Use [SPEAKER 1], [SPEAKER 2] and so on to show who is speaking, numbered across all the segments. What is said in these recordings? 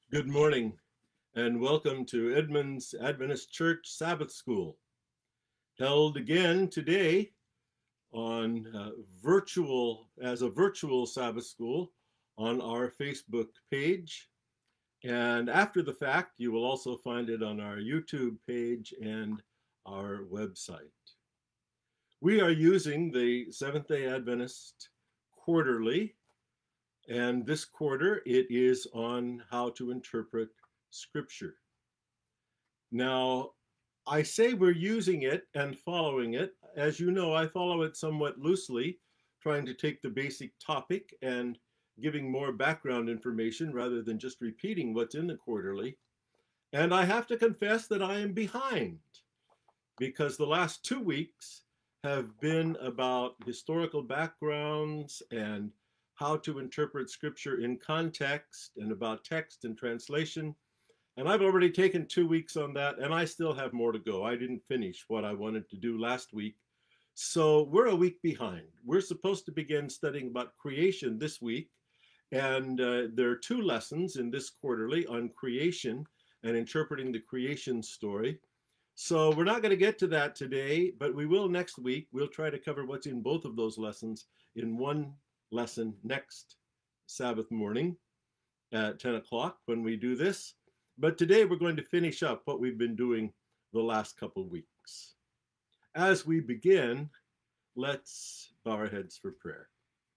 [SPEAKER 1] Good morning and welcome to Edmonds Adventist Church Sabbath School, held again today on as a virtual Sabbath school on our Facebook page. And after the fact, you will also find it on our YouTube page and our website. We are using the Seventh-day Adventist Quarterly, and this quarter it is on how to interpret Scripture. Now, I say we're using it and following it. As you know, I follow it somewhat loosely, trying to take the basic topic and giving more background information rather than just repeating what's in the quarterly. And I have to confess that I am behind because the last 2 weeks have been about historical backgrounds and how to interpret scripture in context and about text and translation. And I've already taken 2 weeks on that, and I still have more to go. I didn't finish what I wanted to do last week. So we're a week behind. We're supposed to begin studying about creation this week. And there are 2 lessons in this quarterly on creation and interpreting the creation story. So we're not going to get to that today, but we will next week. We'll try to cover what's in both of those lessons in one lesson next Sabbath morning at 10 o'clock when we do this. But today we're going to finish up what we've been doing the last couple of weeks. As we begin, let's bow our heads for prayer.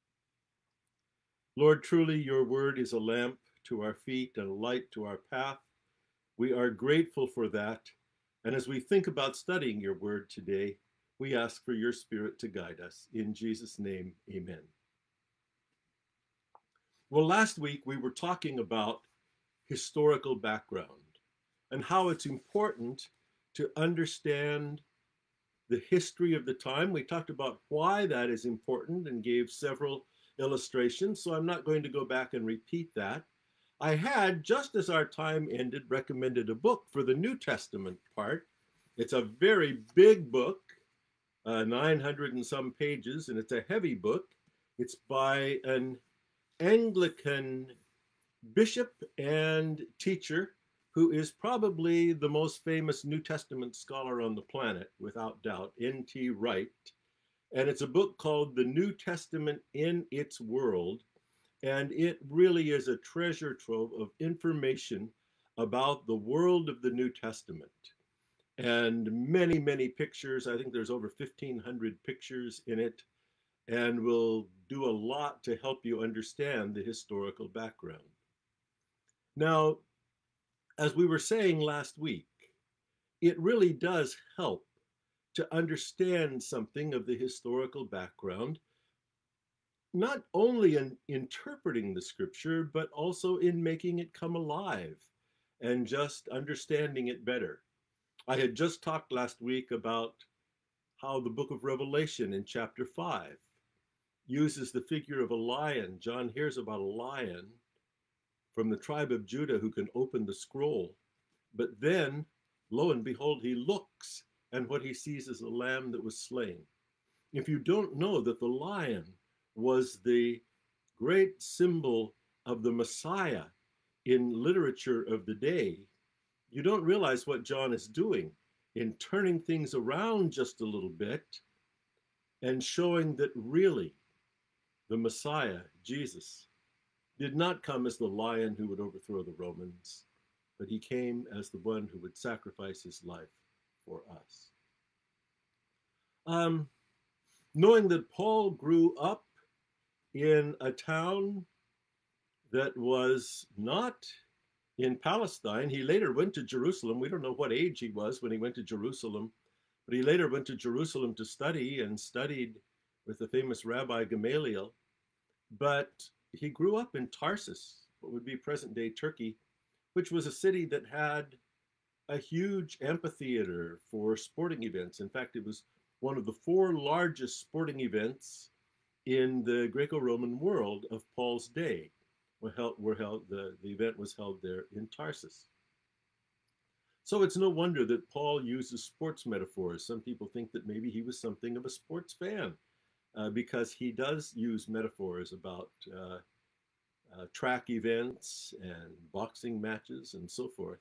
[SPEAKER 1] Lord, truly your word is a lamp to our feet and a light to our path. We are grateful for that. And as we think about studying your word today, we ask for your Spirit to guide us. In Jesus' name, amen. Well, last week we were talking about historical background and how it's important to understand the history of the time. We talked about why that is important and gave several illustrations, so I'm not going to go back and repeat that. I had, just as our time ended, recommended a book for the New Testament part. It's a very big book, 900 and some pages, and it's a heavy book. It's by an Anglican bishop and teacher who is probably the most famous New Testament scholar on the planet, without doubt, N.T. Wright. And it's a book called The New Testament in Its World. And it really is a treasure trove of information about the world of the New Testament. And many, many pictures. I think there's over 1,500 pictures in it, and will do a lot to help you understand the historical background. Now, as we were saying last week, it really does help to understand something of the historical background, not only in interpreting the scripture, but also in making it come alive and just understanding it better. I had just talked last week about how the book of Revelation in chapter 5 uses the figure of a lion. John hears about a lion from the tribe of Judah who can open the scroll. But then, lo and behold, he looks, and what he sees is a lamb that was slain. If you don't know that the lion was the great symbol of the Messiah in literature of the day, you don't realize what John is doing in turning things around just a little bit and showing that really the Messiah, Jesus, did not come as the lion who would overthrow the Romans, but he came as the one who would sacrifice his life for us. Knowing that Paul grew up in a town that was not in Palestine. He later went to Jerusalem. We don't know what age he was when he went to Jerusalem, but he later went to Jerusalem to study and studied with the famous Rabbi Gamaliel. But he grew up in Tarsus, what would be present-day Turkey, which was a city that had a huge amphitheater for sporting events. In fact, it was one of the 4 largest sporting events in the Greco-Roman world of Paul's day. The event was held there in Tarsus. So it's no wonder that Paul uses sports metaphors. Some people think that maybe he was something of a sports fan because he does use metaphors about track events and boxing matches and so forth.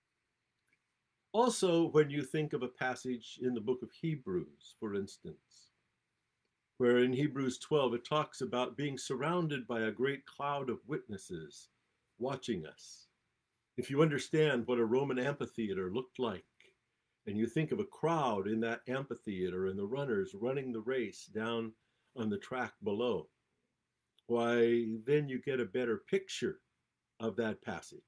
[SPEAKER 1] Also, when you think of a passage in the book of Hebrews, for instance, where in Hebrews 12 it talks about being surrounded by a great cloud of witnesses watching us. If you understand what a Roman amphitheater looked like, and you think of a crowd in that amphitheater and the runners running the race down on the track below, why, then you get a better picture of that passage.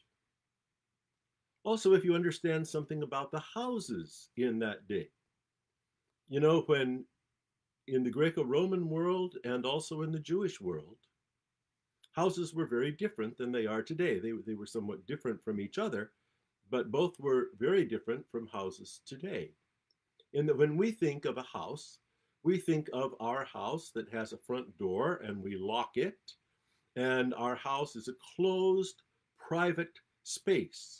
[SPEAKER 1] Also, if you understand something about the houses in that day, you know, when in the Greco-Roman world and also in the Jewish world, houses were very different than they are today. They were somewhat different from each other, but both were very different from houses today. In that when we think of a house, we think of our house that has a front door and we lock it, and our house is a closed, private space.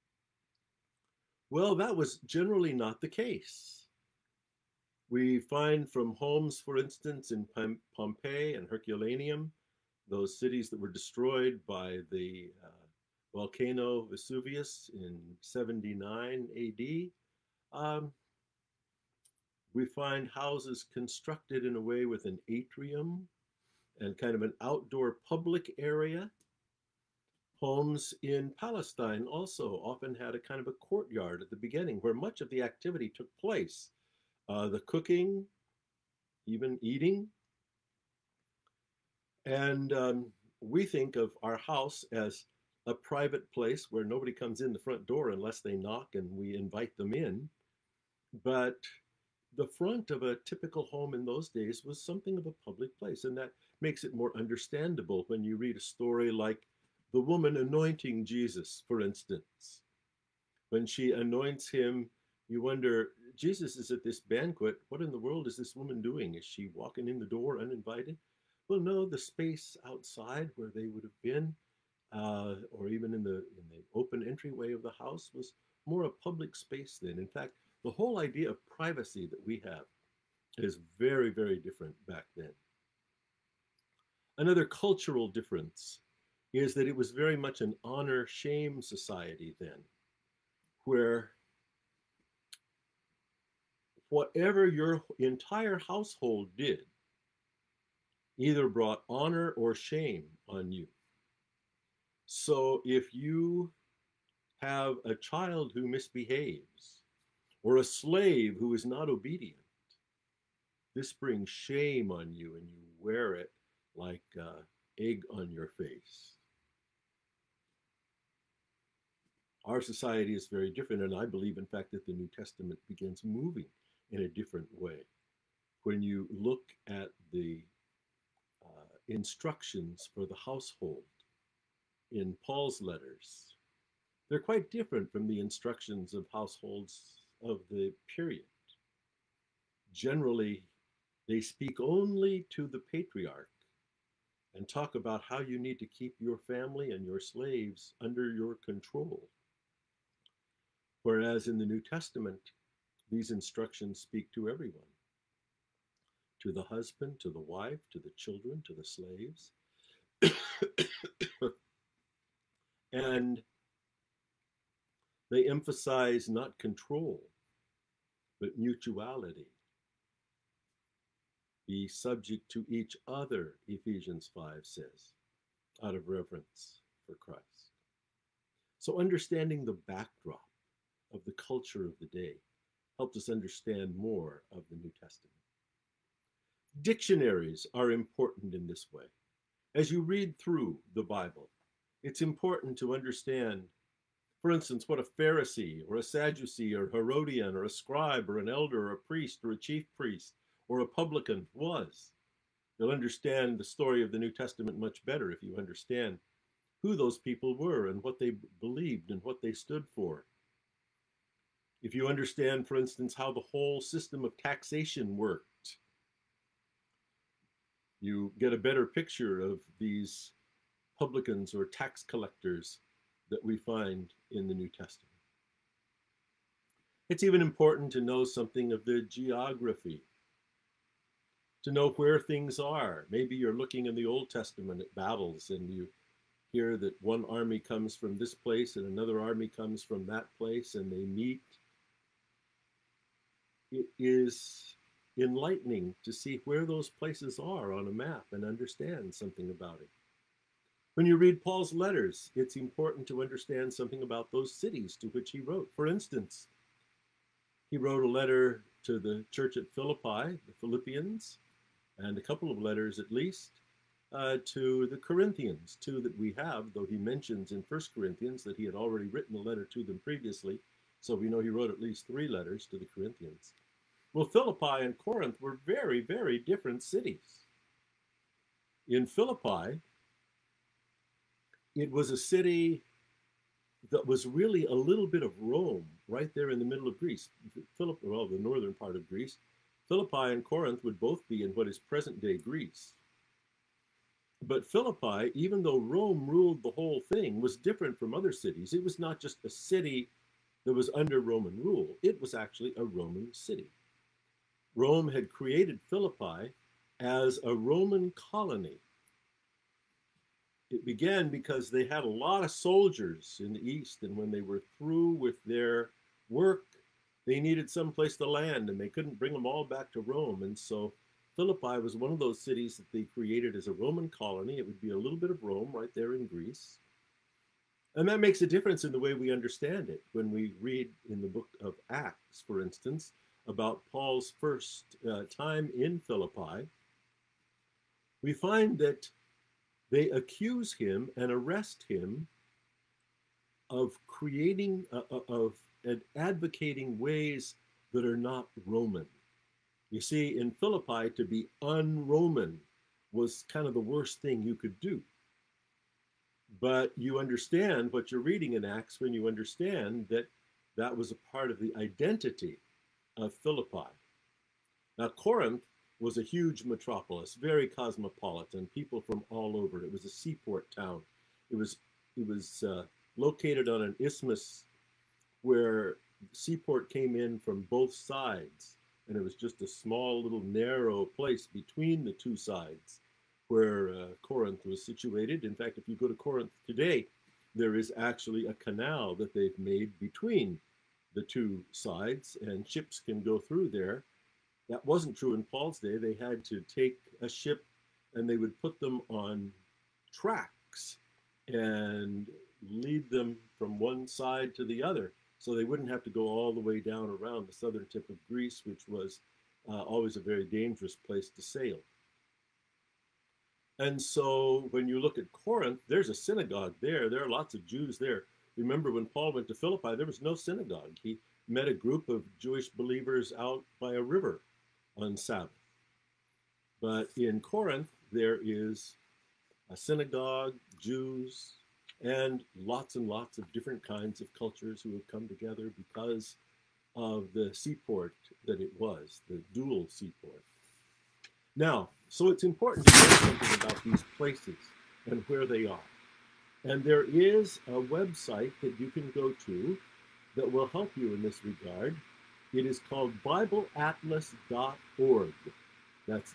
[SPEAKER 1] Well, that was generally not the case. We find from homes, for instance, in Pompeii and Herculaneum, those cities that were destroyed by the volcano Vesuvius in 79 AD. We find houses constructed in a way with an atrium and kind of an outdoor public area. Homes in Palestine also often had a kind of a courtyard at the beginning where much of the activity took place. The cooking, even eating. And we think of our house as a private place where nobody comes in the front door unless they knock and we invite them in. But the front of a typical home in those days was something of a public place, and that makes it more understandable when you read a story like the woman anointing Jesus, for instance. When she anoints him, you wonder, Jesus is at this banquet. What in the world is this woman doing? Is she walking in the door uninvited? Well, no, the space outside where they would have been, or even in the open entryway of the house, was more a public space then. In fact, the whole idea of privacy that we have is very, very different back then. Another cultural difference is that it was very much an honor-shame society then, where whatever your entire household did either brought honor or shame on you. So if you have a child who misbehaves, or a slave who is not obedient, this brings shame on you and you wear it like egg on your face. Our society is very different, and I believe, in fact, that the New Testament begins moving in a different way. When you look at the instructions for the household in Paul's letters, they're quite different from the instructions of households of the period. Generally, they speak only to the patriarch and talk about how you need to keep your family and your slaves under your control. Whereas in the New Testament, these instructions speak to everyone, to the husband, to the wife, to the children, to the slaves. And they emphasize not control, but mutuality. Be subject to each other, Ephesians 5 says, out of reverence for Christ. So understanding the backdrop of the culture of the day helps us understand more of the New Testament. Dictionaries are important in this way. As you read through the Bible, it's important to understand, for instance, what a Pharisee or a Sadducee or Herodian or a scribe or an elder or a priest or a chief priest or a publican was. You'll understand the story of the New Testament much better if you understand who those people were and what they believed and what they stood for. If you understand, for instance, how the whole system of taxation worked, you get a better picture of these publicans or tax collectors that we find in the New Testament. It's even important to know something of the geography, to know where things are. Maybe you're looking in the Old Testament at battles and you hear that one army comes from this place and another army comes from that place and they meet. It is enlightening to see where those places are on a map and understand something about it. When you read Paul's letters, it's important to understand something about those cities to which he wrote. For instance, he wrote a letter to the church at Philippi, the Philippians, and a couple of letters at least to the Corinthians, two that we have, though he mentions in 1 Corinthians that he had already written a letter to them previously. So we know he wrote at least 3 letters to the Corinthians. Well, Philippi and Corinth were very, very different cities. In Philippi, it was a city that was really a little bit of Rome, right there in the middle of Greece. Well, the northern part of Greece. Philippi and Corinth would both be in what is present-day Greece. But Philippi, even though Rome ruled the whole thing, was different from other cities. It was not just a city that was under Roman rule. It was actually a Roman city. Rome had created Philippi as a Roman colony. It began because they had a lot of soldiers in the east, and when they were through with their work, they needed some place to land, and they couldn't bring them all back to Rome. And so Philippi was one of those cities that they created as a Roman colony. It would be a little bit of Rome right there in Greece. And that makes a difference in the way we understand it. When we read in the book of Acts, for instance, about Paul's first time in Philippi, we find that they accuse him and arrest him of creating, of advocating ways that are not Roman. You see, in Philippi, to be un-Roman was kind of the worst thing you could do. But you understand what you're reading in Acts when you understand that that was a part of the identity of Philippi. Now, Corinth was a huge metropolis, very cosmopolitan, people from all over. It was a seaport town. It was located on an isthmus where seaport came in from both sides, and it was just a small little narrow place between the two sides where Corinth was situated. In fact, if you go to Corinth today, there is actually a canal that they've made between the two sides, and ships can go through there. That wasn't true in Paul's day. They had to take a ship and they would put them on tracks and lead them from one side to the other, so they wouldn't have to go all the way down around the southern tip of Greece, which was always a very dangerous place to sail. And so when you look at Corinth, there's a synagogue there. There are lots of Jews there. Remember when Paul went to Philippi, there was no synagogue. He met a group of Jewish believers out by a river on Sabbath. But in Corinth, there is a synagogue, Jews, and lots of different kinds of cultures who have come together because of the seaport that it was, the dual seaport. Now, so it's important to know something about these places and where they are. And there is a website that you can go to that will help you in this regard. It is called BibleAtlas.org. That's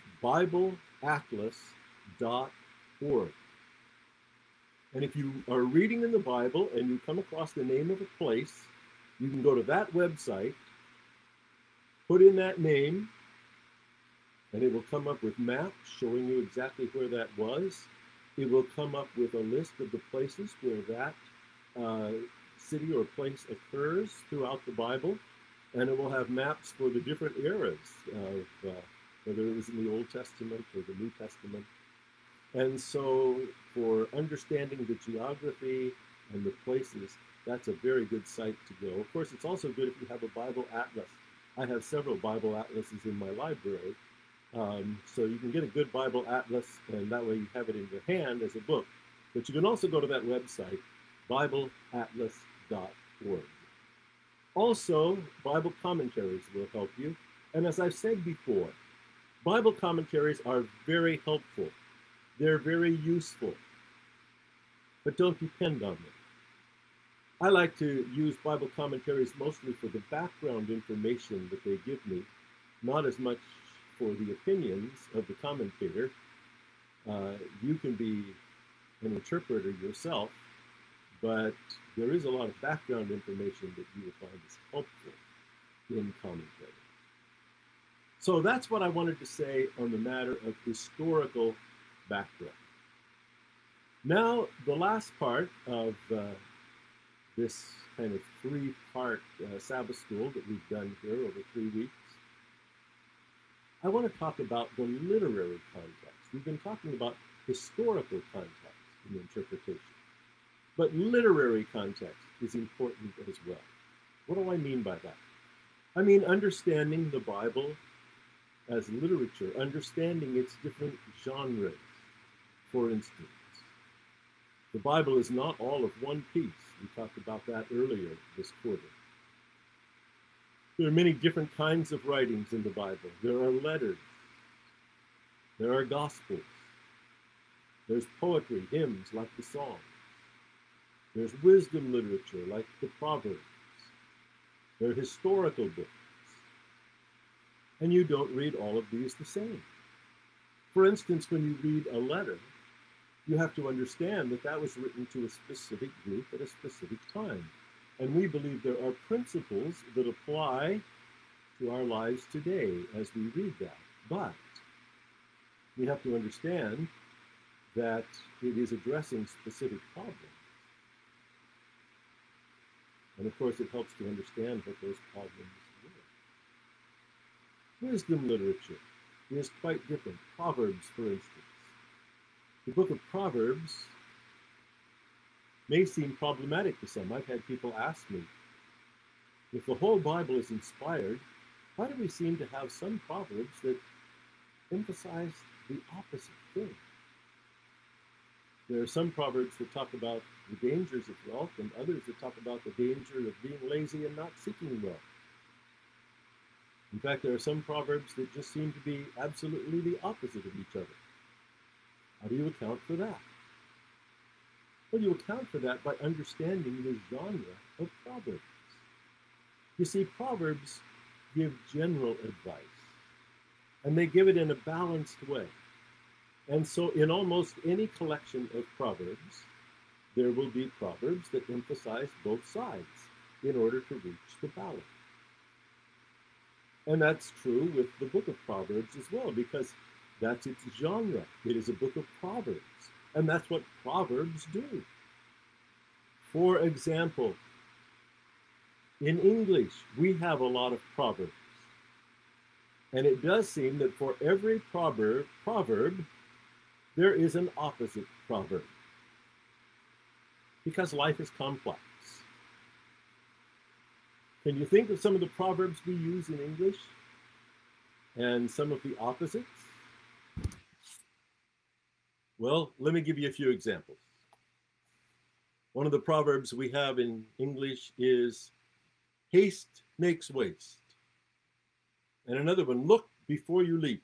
[SPEAKER 1] BibleAtlas.org. And if you are reading in the Bible and you come across the name of a place, you can go to that website, put in that name, and it will come up with maps showing you exactly where that was. It will come up with a list of the places where that city or place occurs throughout the Bible, and it will have maps for the different eras of whether it was in the Old Testament or the New Testament. And so for understanding the geography and the places, that's a very good site to go. Of course, it's also good if you have a Bible atlas. I have several Bible atlases in my library. So you can get a good Bible atlas, and that way you have it in your hand as a book. But you can also go to that website, BibleAtlas.org. Also, Bible commentaries will help you. And as I've said before, Bible commentaries are very helpful. They're very useful, but don't depend on them. I like to use Bible commentaries mostly for the background information that they give me, not as much for the opinions of the commentator. You can be an interpreter yourself, but there is a lot of background information that you will find is helpful in commentary. So that's what I wanted to say on the matter of historical background. Now, the last part of this kind of three-part Sabbath school that we've done here over 3 weeks, I want to talk about the literary context. We've been talking about historical context in interpretation, but literary context is important as well. What do I mean by that? I mean understanding the Bible as literature, understanding its different genres. For instance, the Bible is not all of one piece. We talked about that earlier this quarter. There are many different kinds of writings in the Bible. There are letters. There are gospels. There's poetry, hymns like the Psalms. There's wisdom literature like the Proverbs. There are historical books. And you don't read all of these the same. For instance, when you read a letter, you have to understand that that was written to a specific group at a specific time. And we believe there are principles that apply to our lives today as we read that. But we have to understand that it is addressing specific problems. And of course, it helps to understand what those problems were. Wisdom literature is quite different. Proverbs, for instance. The book of Proverbs may seem problematic to some. I've had people ask me, if the whole Bible is inspired, why do we seem to have some Proverbs that emphasize the opposite thing? There are some Proverbs that talk about the dangers of wealth and others that talk about the danger of being lazy and not seeking wealth. In fact, there are some Proverbs that just seem to be absolutely the opposite of each other. How do you account for that? Well, you account for that by understanding the genre of Proverbs. You see, Proverbs give general advice, and they give it in a balanced way. And so in almost any collection of Proverbs, there will be Proverbs that emphasize both sides in order to reach the balance. And that's true with the book of Proverbs as well, because that's its genre. It is a book of Proverbs, and that's what Proverbs do. For example, in English, we have a lot of proverbs. And it does seem that for every proverb, there is an opposite proverb. Because life is complex. Can you think of some of the proverbs we use in English and some of the opposites? Well, let me give you a few examples. One of the proverbs we have in English is, haste makes waste. And another one, look before you leap.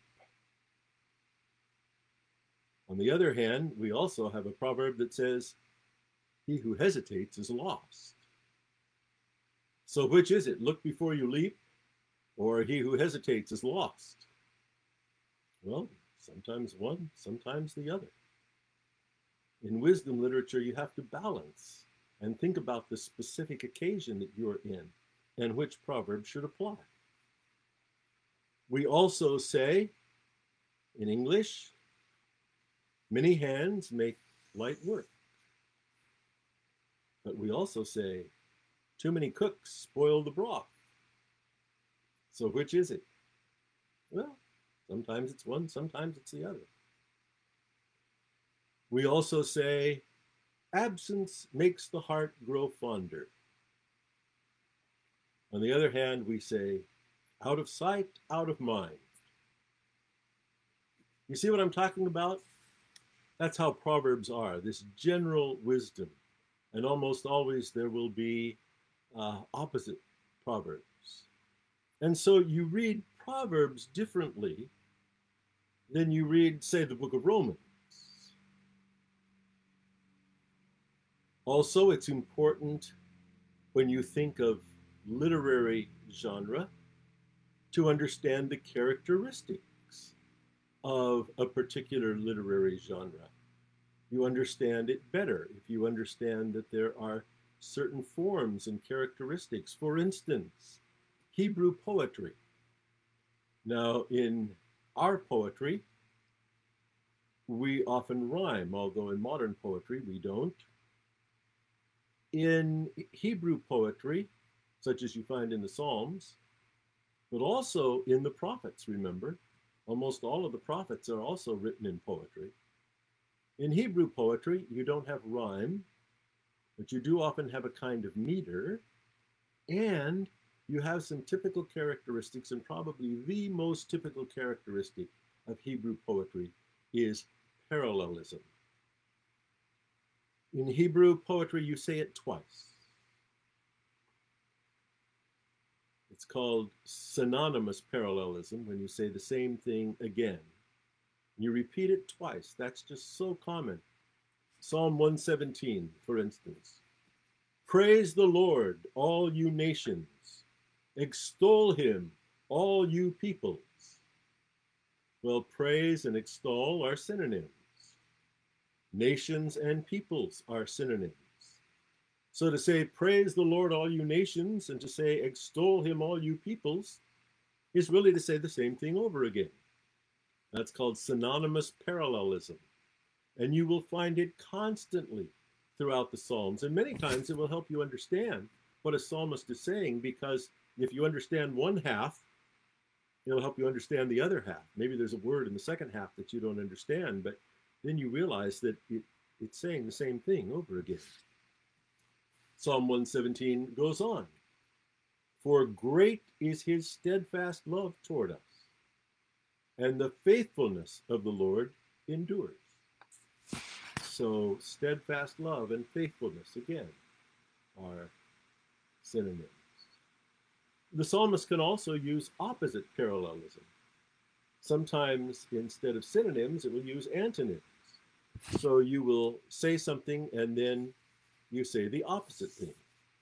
[SPEAKER 1] On the other hand, we also have a proverb that says, he who hesitates is lost. So which is it? Look before you leap, or he who hesitates is lost? Well, sometimes one, sometimes the other. In wisdom literature, you have to balance and think about the specific occasion that you're in and which proverb should apply. We also say, in English, many hands make light work. But we also say, too many cooks spoil the broth. So which is it? Well, sometimes it's one, sometimes it's the other. We also say, absence makes the heart grow fonder. On the other hand, we say, out of sight, out of mind. You see what I'm talking about? That's how Proverbs are, this general wisdom. And almost always there will be opposite Proverbs. And so you read Proverbs differently than you read, say, the book of Romans. Also, it's important when you think of literary genre to understand the characteristics of a particular literary genre. You understand it better if you understand that there are certain forms and characteristics. For instance, Hebrew poetry. Now, in our poetry, we often rhyme, although in modern poetry we don't. In Hebrew poetry, such as you find in the Psalms, but also in the prophets, remember, almost all of the prophets are also written in poetry. In Hebrew poetry, you don't have rhyme, but you do often have a kind of meter, and you have some typical characteristics, and probably the most typical characteristic of Hebrew poetry is parallelism. In Hebrew poetry, you say it twice. It's called synonymous parallelism, when you say the same thing again. You repeat it twice. That's just so common. Psalm 117, for instance. Praise the Lord, all you nations. Extol him, all you peoples. Well, praise and extol are synonyms. Nations and peoples are synonyms. So to say, praise the Lord, all you nations, and to say, extol him, all you peoples, is really to say the same thing over again. That's called synonymous parallelism. And you will find it constantly throughout the Psalms. And many times it will help you understand what a psalmist is saying, because if you understand one half, it'll help you understand the other half. Maybe there's a word in the second half that you don't understand, but then you realize that it's saying the same thing over again. Psalm 117 goes on. For great is his steadfast love toward us, and the faithfulness of the Lord endures. So steadfast love and faithfulness, again, are synonyms. The psalmist can also use opposite parallelism. Sometimes instead of synonyms, it will use antonyms. So you will say something and then you say the opposite thing.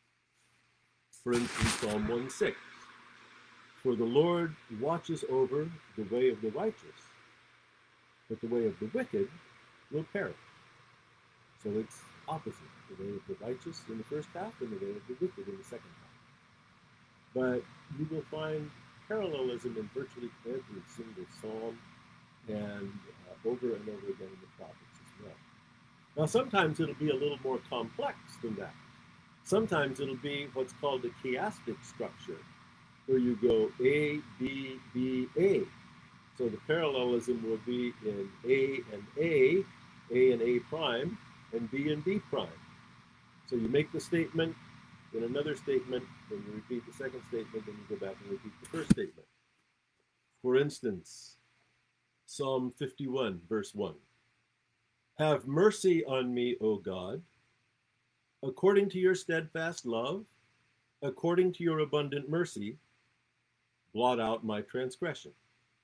[SPEAKER 1] For instance, Psalm 1:6. For the Lord watches over the way of the righteous, but the way of the wicked will perish. So it's opposite, the way of the righteous in the first half and the way of the wicked in the second half. But you will find parallelism in virtually every single psalm and over and over again in the prophets as well. Now, sometimes it'll be a little more complex than that. Sometimes it'll be what's called a chiastic structure, where you go A, B, B, A. So the parallelism will be in A and A and A prime, and B and B prime. So you make the statement, then another statement, then you repeat the second statement, then you go back and repeat the first statement. For instance, Psalm 51, verse 1. Have mercy on me, O God, according to your steadfast love, according to your abundant mercy, blot out my transgression.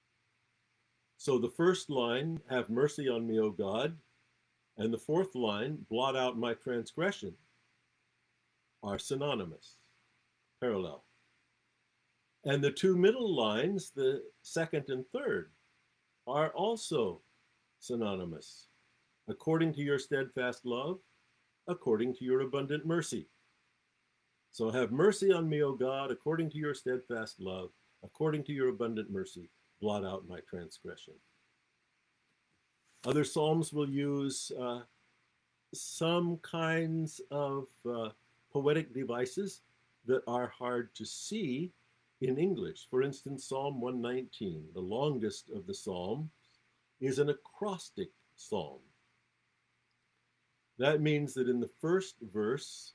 [SPEAKER 1] So the first line, have mercy on me, O God, and the fourth line, blot out my transgression, are synonymous, parallel. And the two middle lines, the second and third, are also synonymous. According to your steadfast love, according to your abundant mercy. So have mercy on me, O God, according to your steadfast love, according to your abundant mercy, blot out my transgression. Other psalms will use some kinds of poetic devices that are hard to see in English. For instance, Psalm 119, the longest of the psalms, is an acrostic psalm. That means that in the first verse,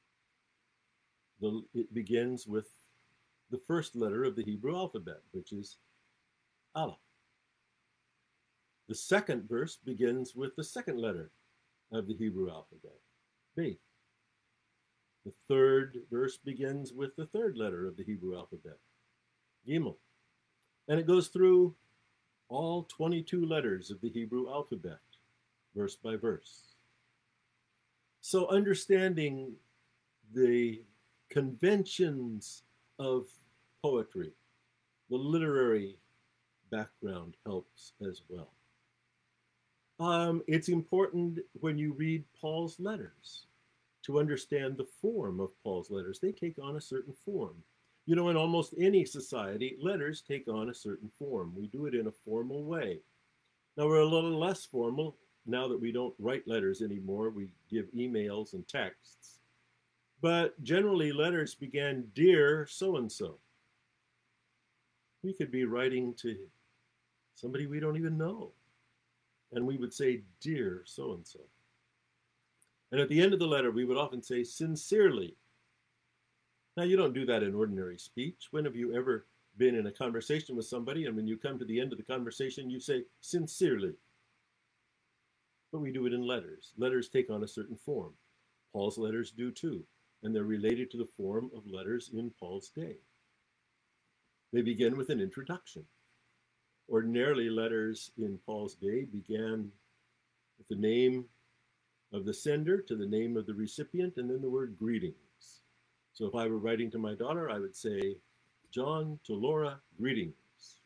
[SPEAKER 1] it begins with the first letter of the Hebrew alphabet, which is Aleph. The second verse begins with the second letter of the Hebrew alphabet, Beth. The third verse begins with the third letter of the Hebrew alphabet, Gimel. And it goes through all 22 letters of the Hebrew alphabet, verse by verse. So understanding the conventions of poetry, the literary background helps as well. It's important when you read Paul's letters to understand the form of Paul's letters. They take on a certain form. You know, in almost any society, letters take on a certain form. We do it in a formal way. Now, we're a little less formal now that we don't write letters anymore. We give emails and texts. But generally, letters began, "Dear so and so." We could be writing to somebody we don't even know, and we would say, "Dear so and so." And at the end of the letter, we would often say, "Sincerely." Now, you don't do that in ordinary speech. When have you ever been in a conversation with somebody, and when you come to the end of the conversation, you say, "Sincerely"? But we do it in letters. Letters take on a certain form. Paul's letters do too, and they're related to the form of letters in Paul's day. They begin with an introduction. Ordinarily, letters in Paul's day began with the name of the sender to the name of the recipient, and then the word "greetings." So if I were writing to my daughter, I would say, "John to Laura, greetings."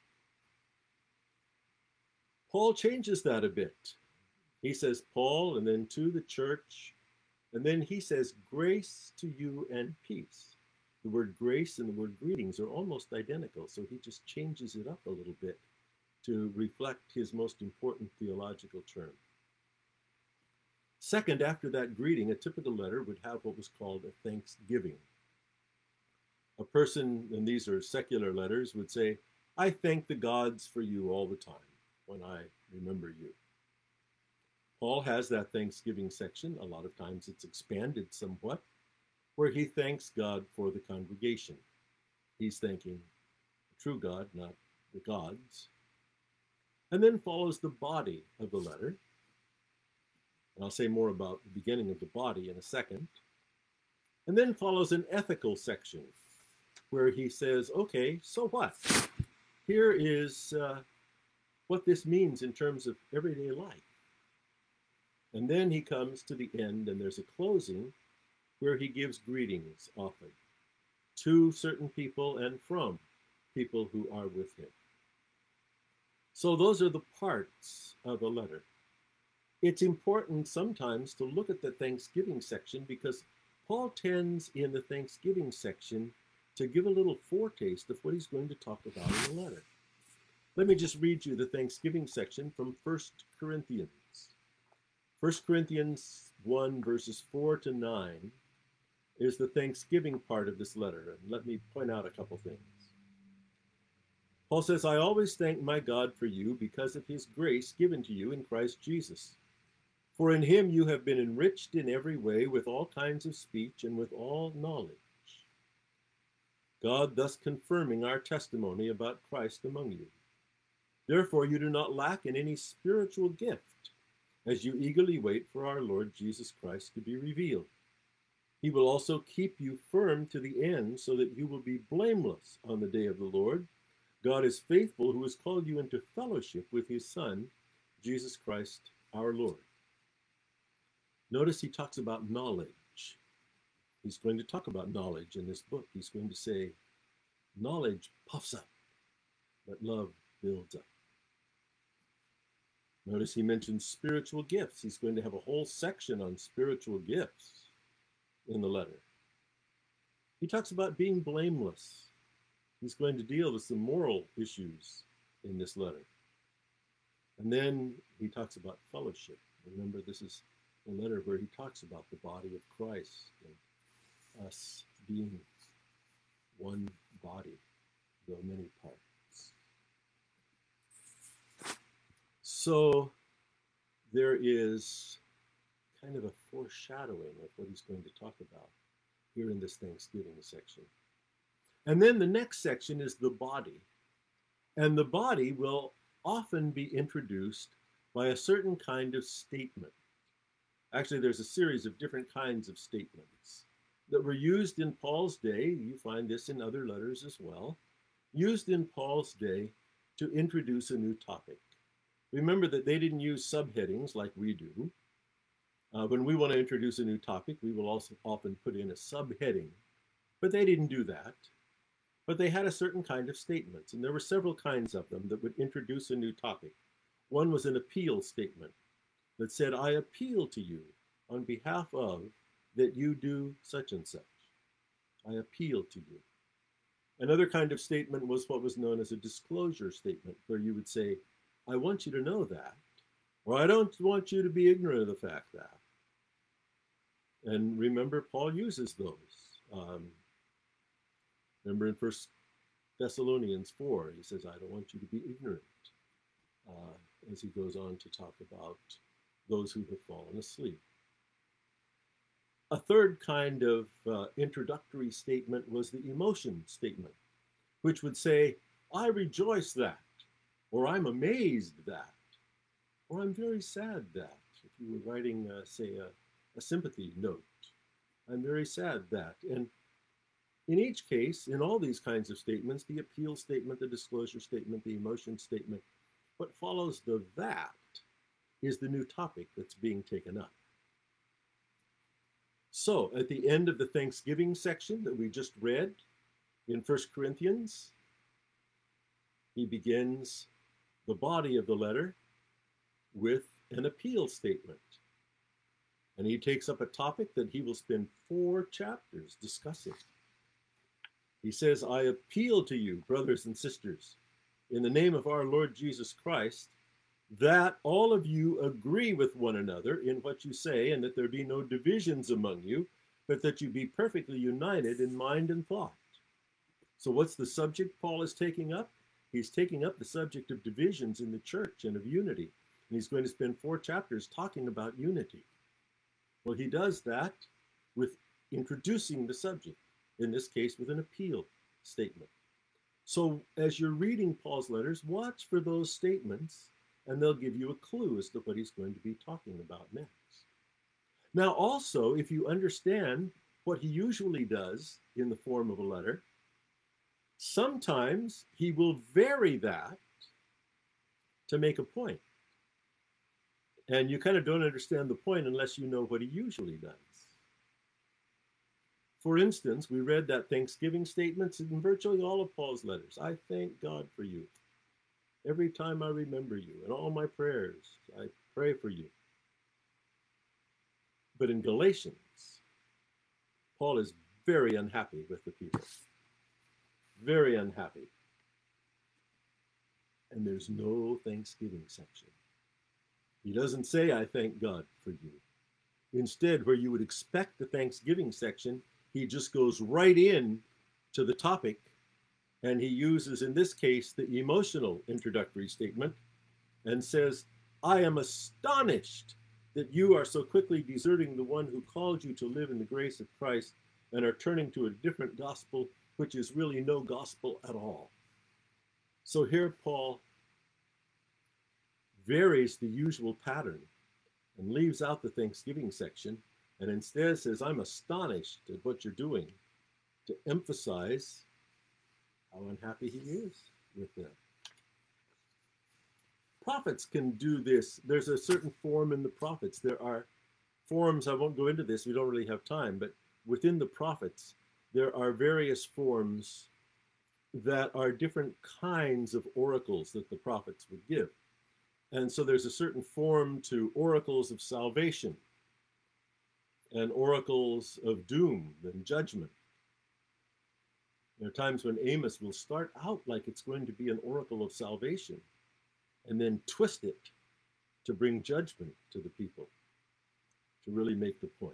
[SPEAKER 1] Paul changes that a bit. He says Paul, and then to the church, and then he says, "Grace to you and peace." The word grace and the word greetings are almost identical, so he just changes it up a little bit to reflect his most important theological term. Second, after that greeting, a typical letter would have what was called a thanksgiving. A person, and these are secular letters, would say, "I thank the gods for you all the time when I remember you." Paul has that thanksgiving section. A lot of times it's expanded somewhat, where he thanks God for the congregation. He's thanking the true God, not the gods. And then follows the body of the letter. And I'll say more about the beginning of the body in a second. And then follows an ethical section where he says, "Okay, so what? Here is what this means in terms of everyday life." And then he comes to the end, and there's a closing where he gives greetings often to certain people and from people who are with him. So those are the parts of a letter. It's important sometimes to look at the Thanksgiving section because Paul tends in the Thanksgiving section to give a little foretaste of what he's going to talk about in the letter. Let me just read you the Thanksgiving section from 1 Corinthians. 1 Corinthians 1, verses 4 to 9 is the Thanksgiving part of this letter. And let me point out a couple things. Paul says, "I always thank my God for you because of his grace given to you in Christ Jesus. For in him you have been enriched in every way with all kinds of speech and with all knowledge. God thus confirming our testimony about Christ among you. Therefore you do not lack in any spiritual gift, as you eagerly wait for our Lord Jesus Christ to be revealed. He will also keep you firm to the end so that you will be blameless on the day of the Lord. God is faithful, who has called you into fellowship with his Son, Jesus Christ our Lord." Notice he talks about knowledge. He's going to talk about knowledge in this book. He's going to say, knowledge puffs up, but love builds up. Notice he mentions spiritual gifts. He's going to have a whole section on spiritual gifts in the letter. He talks about being blameless. He's going to deal with some moral issues in this letter. And then he talks about fellowship. Remember, this is a letter where he talks about the body of Christ and us being one body, though many parts. So there is kind of a foreshadowing of what he's going to talk about here in this Thanksgiving section. And then the next section is the body. And the body will often be introduced by a certain kind of statement. Actually, there's a series of different kinds of statements that were used in Paul's day. You find this in other letters as well. Used in Paul's day to introduce a new topic. Remember that they didn't use subheadings like we do. When we want to introduce a new topic, we will also often put in a subheading. But they didn't do that. But they had a certain kind of statements, and there were several kinds of them that would introduce a new topic. One was an appeal statement. that said, I appeal to you on behalf of that you do such and such. I appeal to you. Another kind of statement was what was known as a disclosure statement, where you would say, I want you to know that, or I don't want you to be ignorant of the fact that. And remember, Paul uses those. Remember in 1 Thessalonians 4, he says, I don't want you to be ignorant, as he goes on to talk about those who have fallen asleep. A third kind of introductory statement was the emotion statement, which would say, I rejoice that, or I'm amazed that, or I'm very sad that. If you were writing, say, a sympathy note, I'm very sad that. And in each case, in all these kinds of statements, the appeal statement, the disclosure statement, the emotion statement, what follows the that is the new topic that's being taken up. So at the end of the Thanksgiving section that we just read in 1 Corinthians, he begins the body of the letter with an appeal statement. And he takes up a topic that he will spend 4 chapters discussing. He says, I appeal to you, brothers and sisters, in the name of our Lord Jesus Christ, that all of you agree with one another in what you say, and that there be no divisions among you, but that you be perfectly united in mind and thought. So what's the subject Paul is taking up? He's taking up the subject of divisions in the church and of unity. And he's going to spend 4 chapters talking about unity. Well, he does that with introducing the subject, in this case with an appeal statement. So as you're reading Paul's letters, watch for those statements, and they'll give you a clue as to what he's going to be talking about next. Now also, if you understand what he usually does in the form of a letter, sometimes he will vary that to make a point. And you kind of don't understand the point unless you know what he usually does. For instance, we read that Thanksgiving statements in virtually all of Paul's letters. I thank God for you. Every time I remember you, in all my prayers, I pray for you. But in Galatians, Paul is very unhappy with the people. Very unhappy. And there's no Thanksgiving section. He doesn't say, I thank God for you. Instead, where you would expect the Thanksgiving section, he just goes right in to the topic, and he uses, in this case, the emotional introductory statement and says, I am astonished that you are so quickly deserting the one who called you to live in the grace of Christ and are turning to a different gospel, which is really no gospel at all. So here Paul varies the usual pattern and leaves out the Thanksgiving section and instead says, I'm astonished at what you're doing, to emphasize how unhappy he is with them. Prophets can do this. There's a certain form in the prophets. There are forms, I won't go into this, we don't really have time, but within the prophets, there are various forms that are different kinds of oracles that the prophets would give. And so there's a certain form to oracles of salvation and oracles of doom and judgment. There are times when Amos will start out like it's going to be an oracle of salvation and then twist it to bring judgment to the people, to really make the point.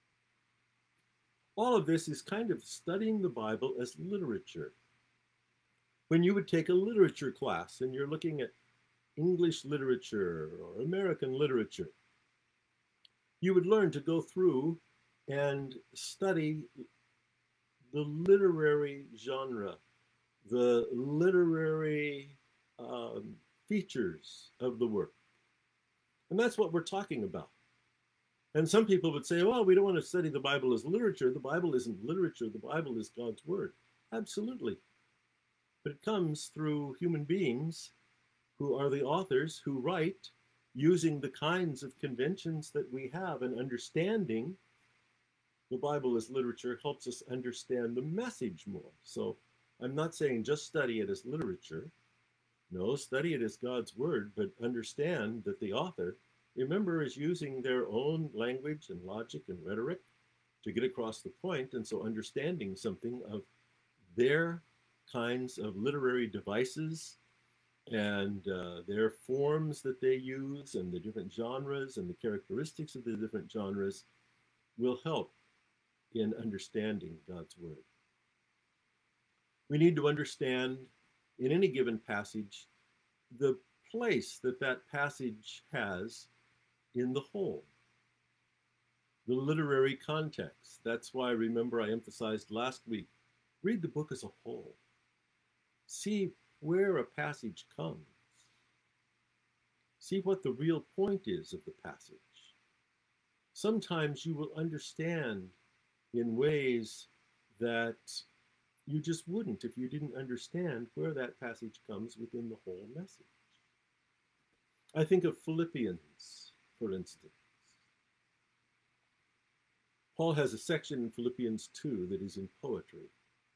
[SPEAKER 1] All of this is kind of studying the Bible as literature. When you would take a literature class and you're looking at English literature or American literature, you would learn to go through and study the literary genre, the literary features of the work. And that's what we're talking about. And some people would say, well, we don't want to study the Bible as literature. The Bible isn't literature. The Bible is God's word. Absolutely. But it comes through human beings who are the authors who write using the kinds of conventions that we have, and understanding the Bible as literature helps us understand the message more. So I'm not saying just study it as literature. No, study it as God's word, but understand that the author remember, is using their own language and logic and rhetoric to get across the point, and so understanding something of their kinds of literary devices and their forms that they use and the different genres and the characteristics of the different genres will help in understanding God's Word. We need to understand in any given passage the place that that passage has in the whole, the literary context. That's why, remember, I emphasized last week, read the book as a whole. See where a passage comes. See what the real point is of the passage. Sometimes you will understand in ways that you just wouldn't if you didn't understand where that passage comes within the whole message. I think of Philippians, for instance. Paul has a section in Philippians 2 that is in poetry,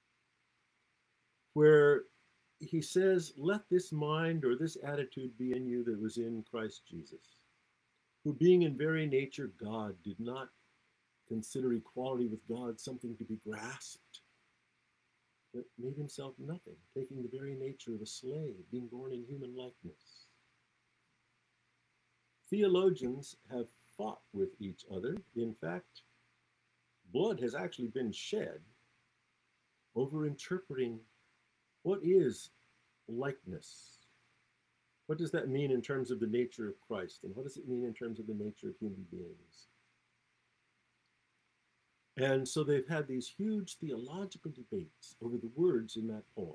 [SPEAKER 1] where he says, let this mind or this attitude be in you that was in Christ Jesus, who being in very nature God, did not consider equality with God something to be grasped, but made himself nothing, taking the very nature of a slave, being born in human likeness. Theologians have fought with each other. In fact, blood has actually been shed over interpreting what is likeness. What does that mean in terms of the nature of Christ? And what does it mean in terms of the nature of human beings? And so they've had these huge theological debates over the words in that poem.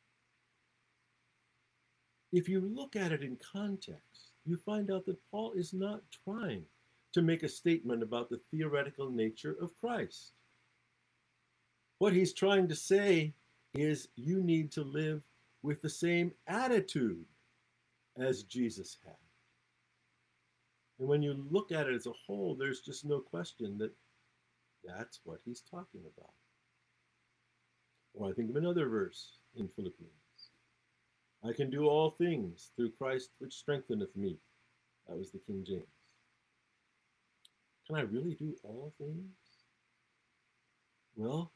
[SPEAKER 1] If you look at it in context, you find out that Paul is not trying to make a statement about the theoretical nature of Christ. What he's trying to say is you need to live with the same attitude as Jesus had. And when you look at it as a whole, there's just no question that that's what he's talking about. Or I think of another verse in Philippians. I can do all things through Christ which strengtheneth me. That was the King James. Can I really do all things? Well,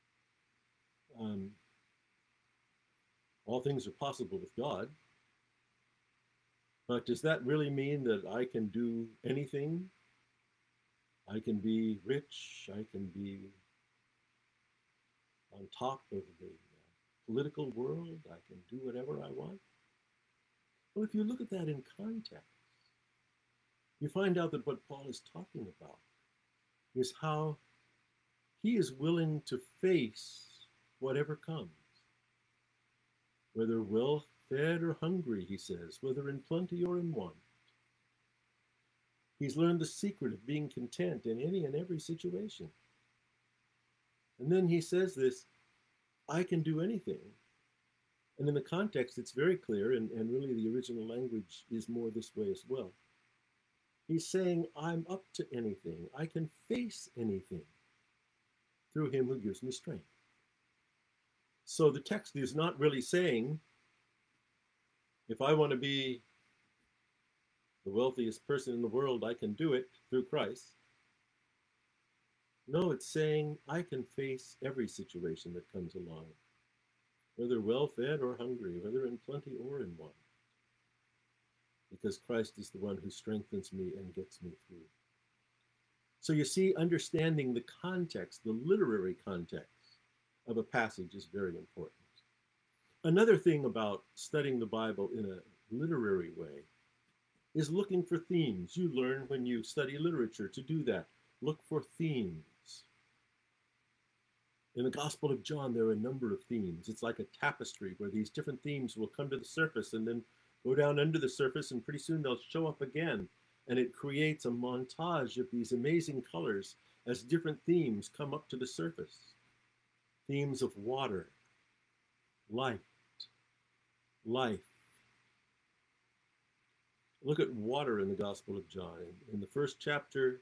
[SPEAKER 1] all things are possible with God. But does that really mean that I can do anything? I can be rich. I can be on top of the political world. I can do whatever I want. Well, if you look at that in context, you find out that what Paul is talking about is how he is willing to face whatever comes. Whether well-fed or hungry, he says, whether in plenty or in want. He's learned the secret of being content in any and every situation. And then he says this, I can do anything. And in the context, it's very clear, and really the original language is more this way as well. He's saying, I'm up to anything. I can face anything through him who gives me strength. So the text is not really saying, if I want to be the wealthiest person in the world, I can do it through Christ. No, it's saying I can face every situation that comes along, whether well-fed or hungry, whether in plenty or in want, because Christ is the one who strengthens me and gets me through. So you see, understanding the context, the literary context of a passage is very important. Another thing about studying the Bible in a literary way is looking for themes. You learn when you study literature to do that. Look for themes. In the Gospel of John, there are a number of themes. It's like a tapestry where these different themes will come to the surface and then go down under the surface, and pretty soon they'll show up again. And it creates a montage of these amazing colors as different themes come up to the surface. Themes of water, light, life. Look at water in the Gospel of John. In the first chapter,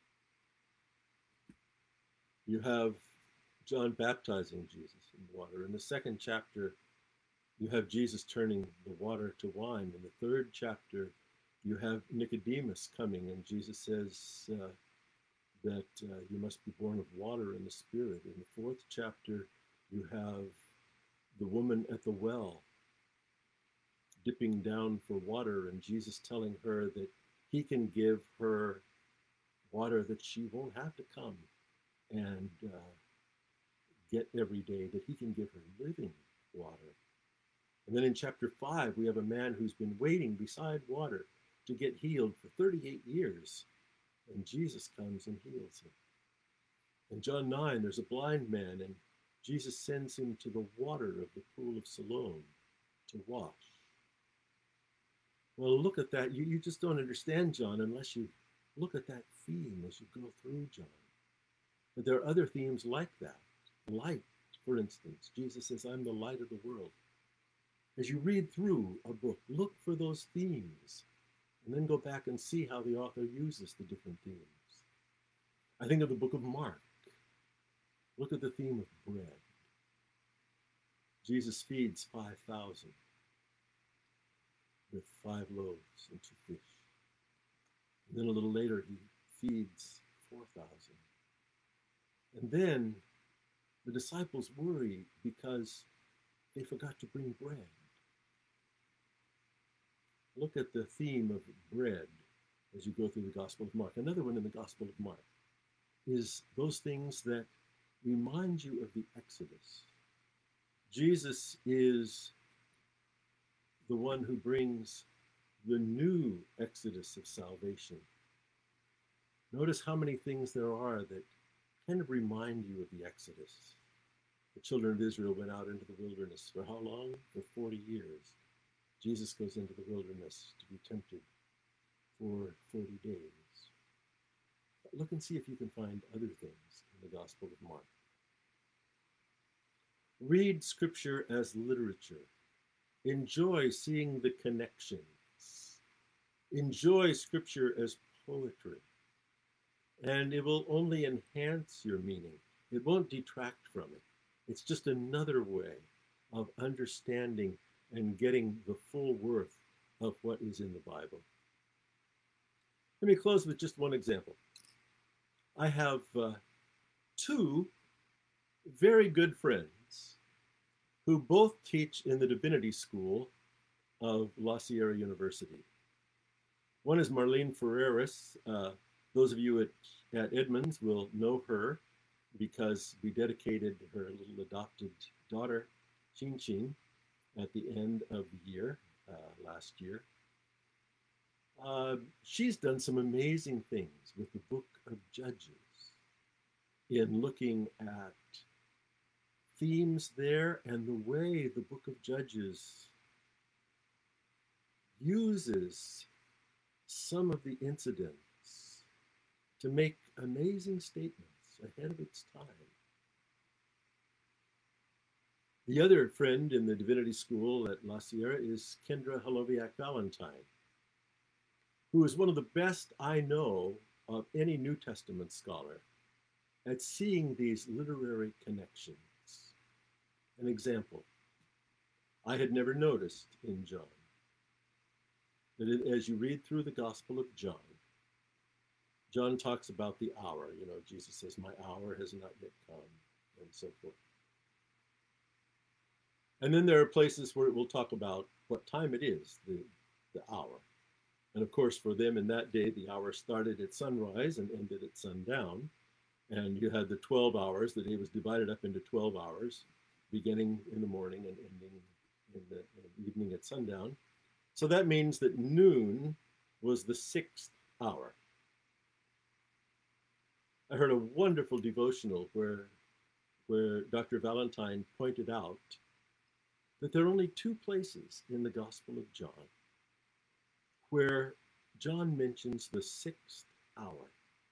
[SPEAKER 1] you have John baptizing Jesus in water. In the second chapter, you have Jesus turning the water to wine. In the third chapter, You have Nicodemus coming, and Jesus says that you must be born of water and the Spirit. In the 4th chapter, you have the woman at the well dipping down for water, and Jesus telling her that he can give her water that she won't have to come and get every day, that he can give her living water. And then in chapter 5, we have a man who's been waiting beside water to get healed for 38 years. And Jesus comes and heals him. In John 9, there's a blind man, and Jesus sends him to the water of the pool of Siloam to wash. Well, look at that. You just don't understand John unless you look at that theme as you go through John. But there are other themes like that. Light, for instance. Jesus says, I'm the light of the world. As you read through a book, look for those themes, and then go back and see how the author uses the different themes. I think of the book of Mark. Look at the theme of bread. Jesus feeds 5,000 with 5 loaves and 2 fish. And then a little later, he feeds 4,000. And then the disciples worry because they forgot to bring bread. Look at the theme of bread as you go through the Gospel of Mark. Another one in the Gospel of Mark is those things that remind you of the Exodus. Jesus is the one who brings the new Exodus of salvation. Notice how many things there are that kind of remind you of the Exodus. The children of Israel went out into the wilderness for how long? For 40 years. Jesus goes into the wilderness to be tempted for 40 days. But look and see if you can find other things in the Gospel of Mark. Read Scripture as literature. Enjoy seeing the connections. Enjoy Scripture as poetry. And it will only enhance your meaning. It won't detract from it. It's just another way of understanding and getting the full worth of what is in the Bible. Let me close with just one example. I have 2 very good friends who both teach in the Divinity School of La Sierra University. One is Marlene Ferreris. Those of you at Edmonds will know her because we dedicated her little adopted daughter, Chin Chin, at the end of the year, last year. She's done some amazing things with the Book of Judges in looking at themes there and the way the Book of Judges uses some of the incidents to make amazing statements ahead of its time. The other friend in the Divinity School at La Sierra is Kendra Haloviak Valentine, who is one of the best I know of any New Testament scholar at seeing these literary connections. An example, I had never noticed in John, that as you read through the Gospel of John, John talks about the hour. You know, Jesus says, my hour has not yet come, and so forth. And then there are places where it will talk about what time it is, the hour. And of course, for them in that day, the hour started at sunrise and ended at sundown. And you had the 12 hours. The day was divided up into 12 hours, beginning in the morning and ending in the evening at sundown. So that means that noon was the 6th hour. I heard a wonderful devotional where Dr. Valentine pointed out that there are only 2 places in the Gospel of John where John mentions the 6th hour.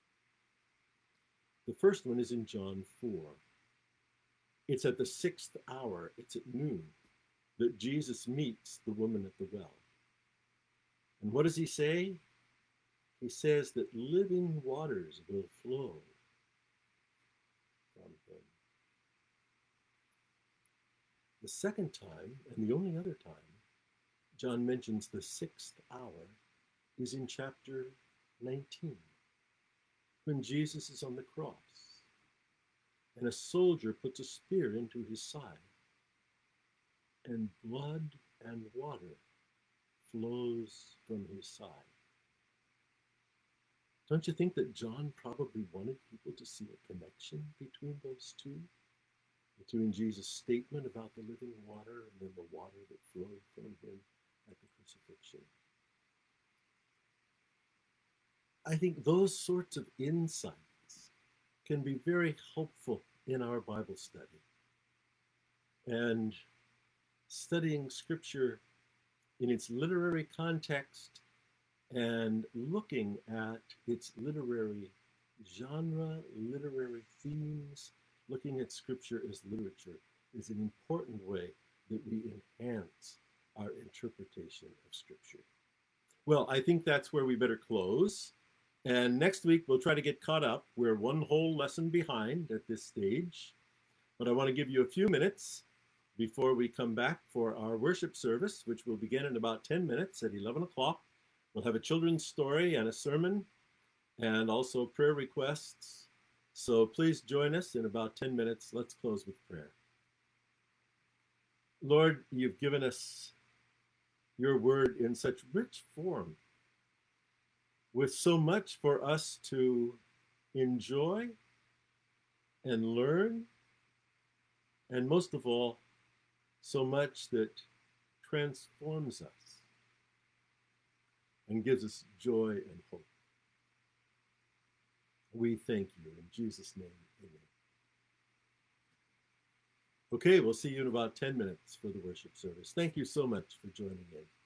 [SPEAKER 1] The first one is in John 4. It's at the 6th hour, it's at noon, that Jesus meets the woman at the well. And what does he say? He says that living waters will flow from him. The second time, and the only other time, John mentions the 6th hour is in chapter 19, when Jesus is on the cross and a soldier puts a spear into his side, and blood and water flows from his side. Don't you think that John probably wanted people to see a connection between those two? Between Jesus' statement about the living water and then the water that flowed from him at the crucifixion. I think those sorts of insights can be very helpful in our Bible study. And studying Scripture in its literary context and looking at its literary genre, literary themes, looking at Scripture as literature is an important way that we enhance our interpretation of Scripture. Well, I think that's where we better close. And next week, we'll try to get caught up. We're one whole lesson behind at this stage. But I want to give you a few minutes before we come back for our worship service, which will begin in about 10 minutes at 11 o'clock. We'll have a children's story and a sermon, and also prayer requests. So please join us in about 10 minutes. Let's close with prayer. Lord, you've given us your word in such rich form, with so much for us to enjoy and learn, and most of all, so much that transforms us and gives us joy and hope. We thank you in Jesus' name, amen. Okay, we'll see you in about 10 minutes for the worship service. Thank you so much for joining in.